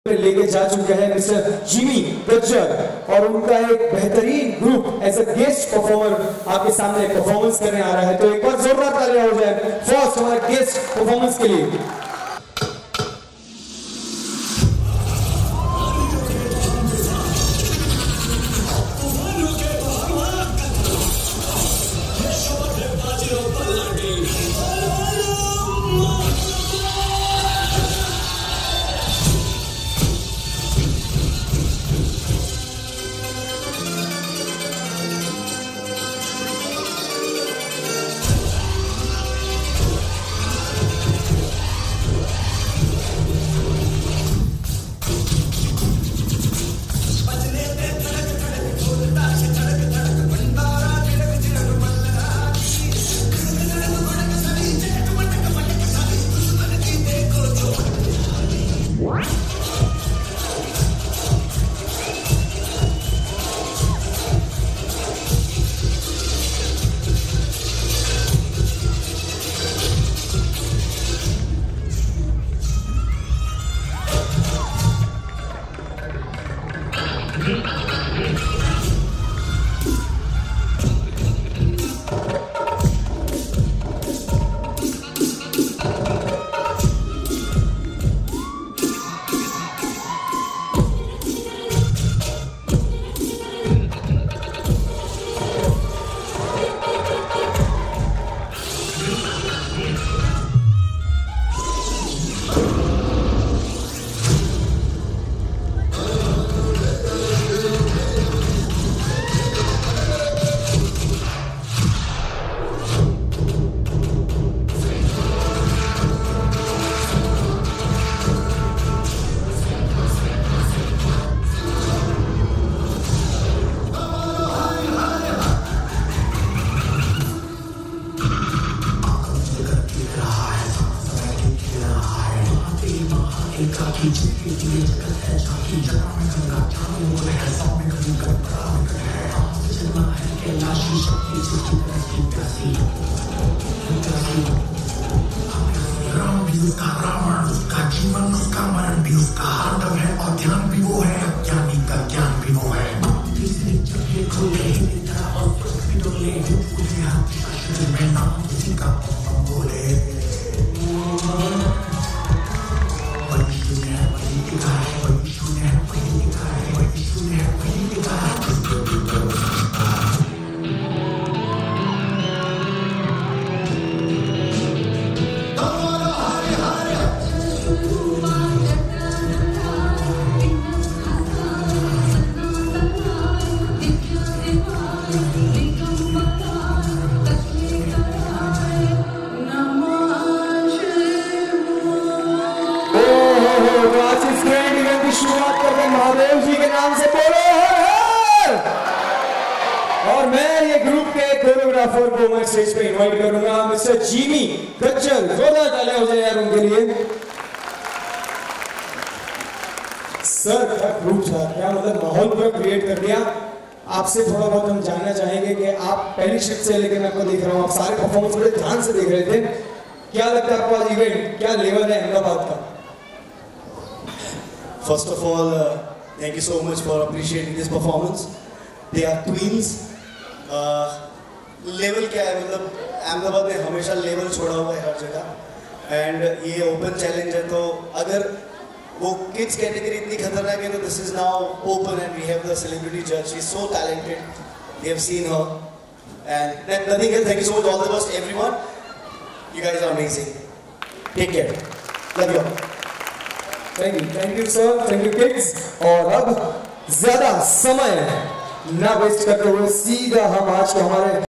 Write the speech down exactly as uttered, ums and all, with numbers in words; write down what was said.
लेके जा चुके हैं मिस्टर जिमी गज्जर और उनका एक बेहतरीन group as a guest performer आपके सामने परफॉर्मेंस करने आ रहा है। तो एक बार जोरदार तालियां हो जाए फर्स्ट हमारे गेस्ट परफॉर्मेंस के लिए। राम भी उसका रावण उसका जीवन उसका मरण भी उसका हरदम है और ध्यान भी वो है ज्ञानी का ज्ञान भी वो है। मैं नाम किसी का बोले वही शून्य है वही दिखा है वही शून्य है वही दिखा है वही शून्य है वही दिखा है। शुरुआत करते हैं महादेव जी के नाम से, बोलो हर हर। और मैं ये ग्रुप के कोरियोग्राफर को मैं स्टेज पे इनवाइट करूंगा मिस्टर जिमी गज्जर। जोरदार तालियां हो जाए यार उनके लिए। सर क्या ग्रुप था, क्या मतलब माहौल पूरा क्रिएट कर दिया। आपसे थोड़ा बहुत हम जानना चाहेंगे कि आप पहली शिफ्ट से लेकर मैं आपको देख रहा हूँ, आप सारे परफॉर्मेंस बड़े ध्यान से देख रहे थे। क्या लगता है आपको आज इवेंट क्या लेवल है अहमदाबाद का? First of all, uh, thank you so much for appreciating this performance. They are twins. Uh, level क्या है, मतलब अहमदाबाद ने हमेशा level छोड़ा हुआ है हर जगह। And ये open challenge है, तो अगर वो kids category इतनी खतरनाक है तो this is now open and we have the celebrity judge. She's so talented. We have seen her. And that nothing else. Thank you so much. All the best everyone. You guys are amazing. Take care. Love you all. Thank you thank you sir, thank you kids. और अब ज्यादा समय ना waste करते हुए सीधा हम आज के हमारे